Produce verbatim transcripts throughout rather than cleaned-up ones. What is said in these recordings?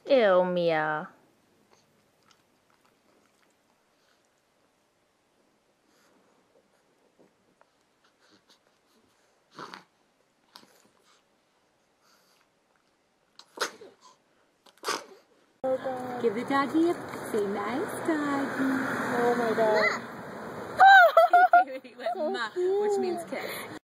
Ew, Mia. Give the doggy a say nice doggy. Oh my god. He went ma, which means kiss.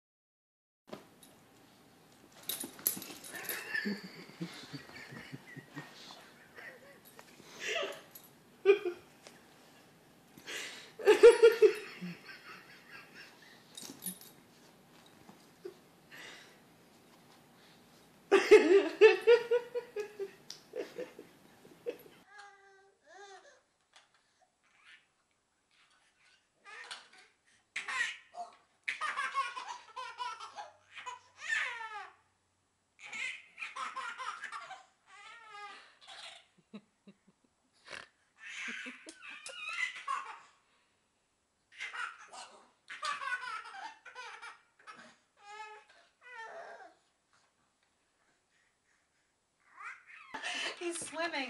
He's swimming.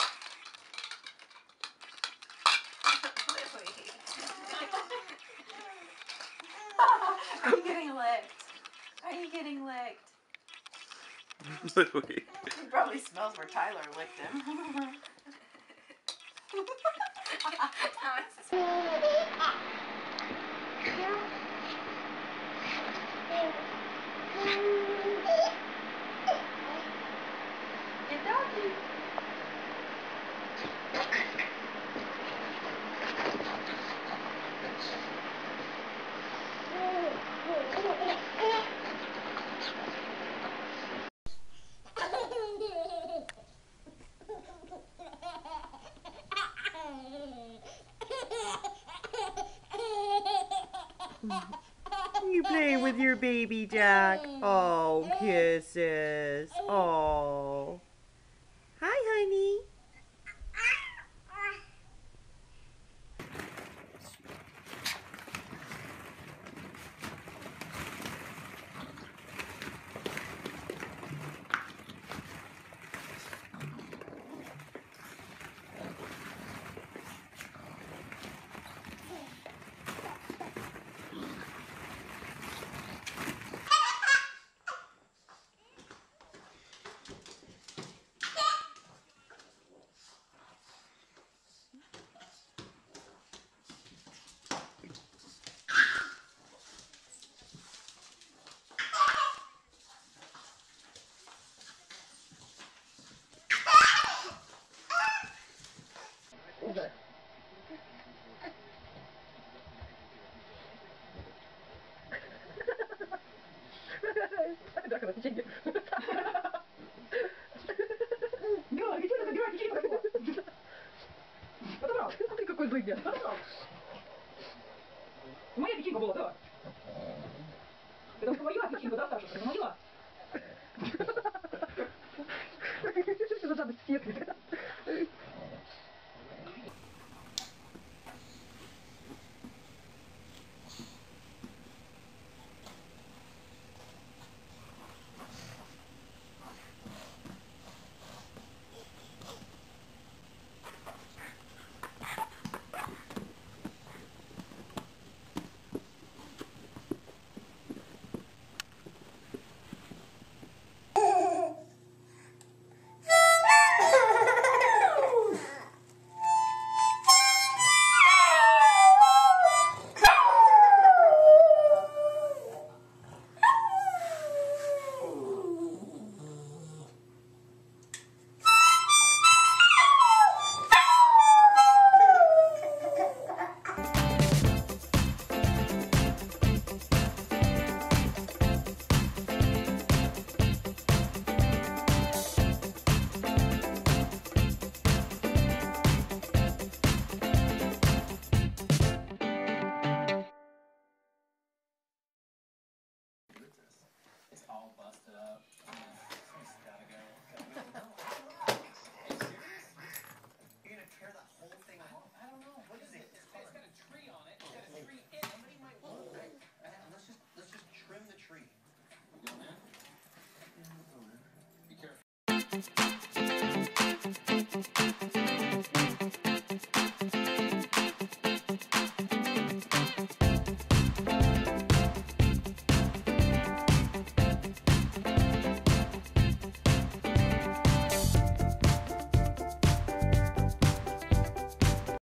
Are you getting licked? Are you getting licked? Louie. He probably smells where Tyler licked him. Good doggy. You play with your baby Jack. Oh, kisses. Oh. Hi, honey. Ты какой злыдня. Моя печенька была, да. Это твоя печенька, да, Саша? Это моя. Что за жадность степни?